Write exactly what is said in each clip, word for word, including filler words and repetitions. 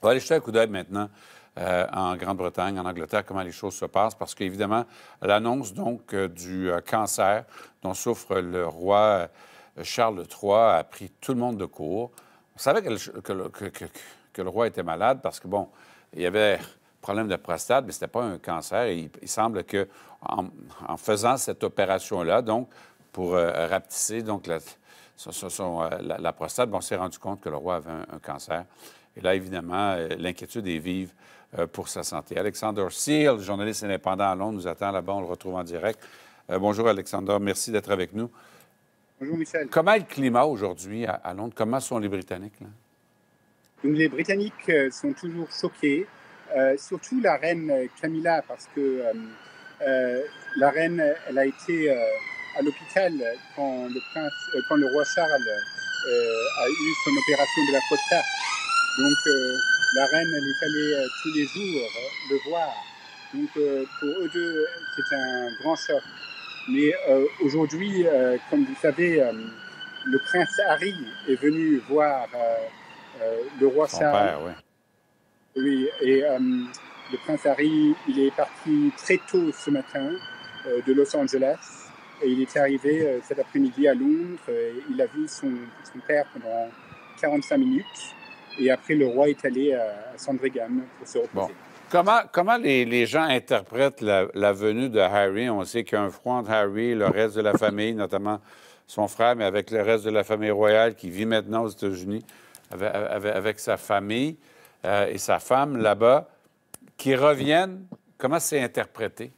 va aller jeter un coup d'œil maintenant euh, en Grande-Bretagne, en Angleterre, comment les choses se passent, parce qu'évidemment, l'annonce donc euh, du euh, cancer dont souffre le roi euh, Charles trois a pris tout le monde de court. On savait que le, que le, que, que, que le roi était malade parce que, bon, il y avait problème de prostate, mais ce n'était pas un cancer. Et il, il semble que en, en faisant cette opération-là, donc, pour euh, rapetisser donc, la, son, son, euh, la, la prostate, bon, on s'est rendu compte que le roi avait un, un cancer. Et là, évidemment, euh, l'inquiétude est vive euh, pour sa santé. Alexander Seal, journaliste indépendant à Londres, nous attend là-bas. On le retrouve en direct. Euh, bonjour, Alexander. Merci d'être avec nous. Bonjour, Michel. Comment est le climat aujourd'hui à, à Londres? Comment sont les Britanniques, là? Donc, les Britanniques euh, sont toujours choqués, euh, surtout la reine Camilla, parce que euh, euh, la reine, elle a été euh, à l'hôpital quand le prince, euh, quand le roi Charles euh, a eu son opération de la prostate. Donc, euh, la reine, elle est allée euh, tous les jours euh, le voir. Donc, euh, pour eux deux, c'est un grand choc. Mais euh, aujourd'hui, euh, comme vous savez, euh, le prince Harry est venu voir euh, euh, le roi Son Charles. père, oui. Oui, et euh, le prince Harry, il est parti très tôt ce matin euh, de Los Angeles. Et il est arrivé euh, cet après-midi à Londres. Et il a vu son, son père pendant quarante-cinq minutes. Et après, le roi est allé à, à Sandringham pour se reposer. Bon. Comment, comment les, les gens interprètent la, la venue de Harry? On sait qu'il y a un froid entre Harry et le reste de la famille, notamment son frère, mais avec le reste de la famille royale qui vit maintenant aux États-Unis avec, avec, avec sa famille euh, et sa femme là-bas, qui reviennent. Comment c'est interprété?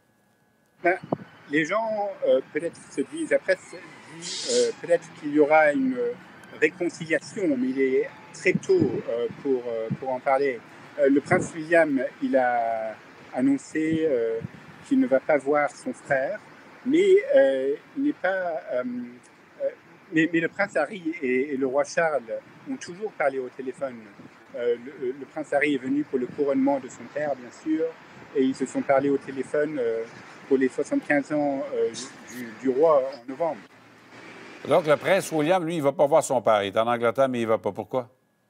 Ben, les gens euh, peut-être se disent, après, se disent euh, peut-être qu'il y aura une réconciliation, mais il est très tôt euh, pour, euh, pour en parler. Euh, le prince William, il a annoncé euh, qu'il ne va pas voir son frère, mais euh, il n'est pas. Euh, euh, mais, mais le prince Harry et, et le roi Charles ont toujours parlé au téléphone. Euh, le, le prince Harry est venu pour le couronnement de son père, bien sûr, et ils se sont parlé au téléphone euh, pour les soixante-quinze ans euh, du, du roi en novembre. Donc, le prince William, lui, il ne va pas voir son père. Il est en Angleterre, mais il ne va pas. Pourquoi?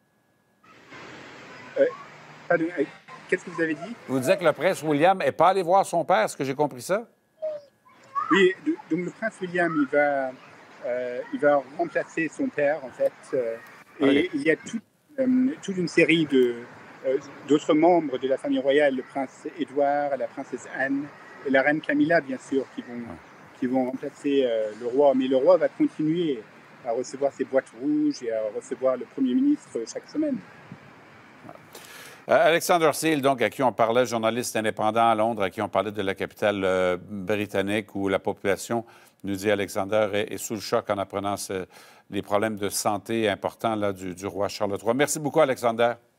Euh, pardon, euh, qu'est-ce que vous avez dit? Vous disiez que le prince William n'est pas allé voir son père. Est-ce que j'ai compris ça? Oui, donc le prince William, il va, euh, il va remplacer son père, en fait. Euh, et okay. Il y a tout, euh, toute une série de, euh, d'autres membres de la famille royale, le prince Édouard, la princesse Anne et la reine Camilla, bien sûr, qui vont, qui vont remplacer euh, le roi. Mais le roi va continuer à recevoir ses boîtes rouges et à recevoir le Premier ministre chaque semaine. Euh, Alexander Seal, donc, à qui on parlait, journaliste indépendant à Londres, à qui on parlait de la capitale euh, britannique où la population, nous dit Alexander, est, est sous le choc en apprenant ce, les problèmes de santé importants là, du, du roi Charles trois. Merci beaucoup, Alexander.